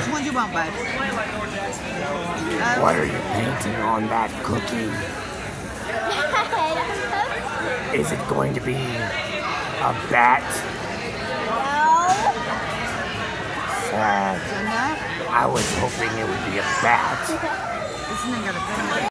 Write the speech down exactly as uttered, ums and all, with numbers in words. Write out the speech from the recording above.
one do you want, bud? Um, What are you painting on that cookie? Is it going to be a bat? No. Sad. Isn't that? I was hoping it would be a bat. Isn't it got a